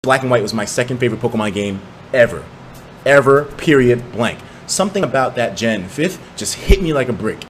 Black and White was my second favorite Pokemon game ever. Ever, period, blank. Something about that Gen 5th just hit me like a brick.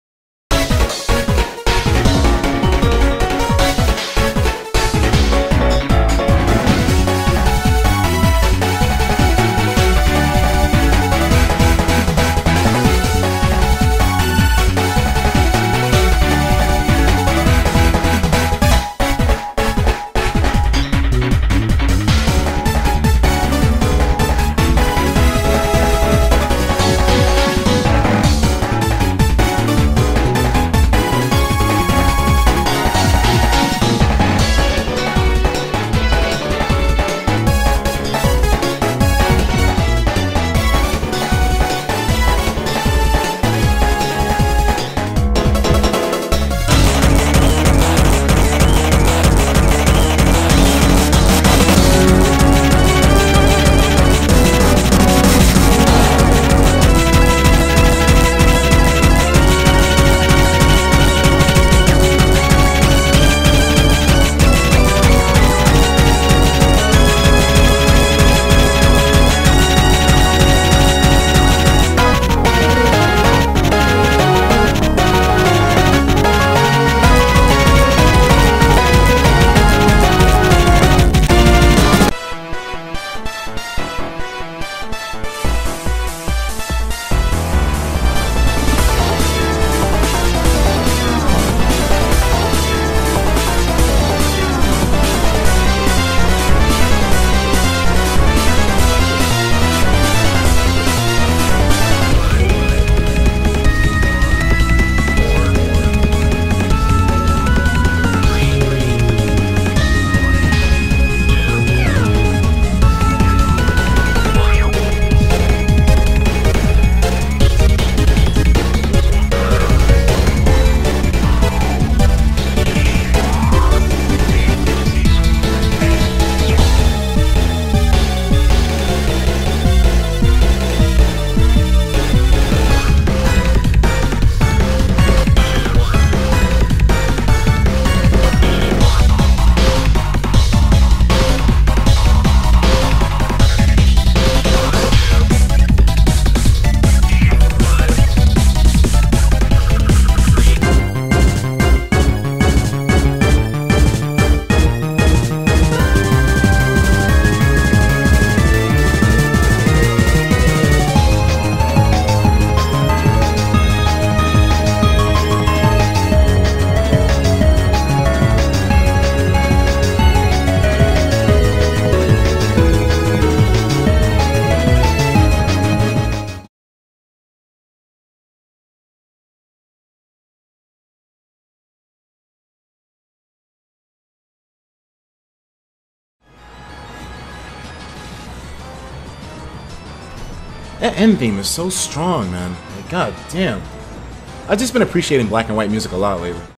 That end theme is so strong, man. Like, god damn. I've just been appreciating Black and White music a lot lately.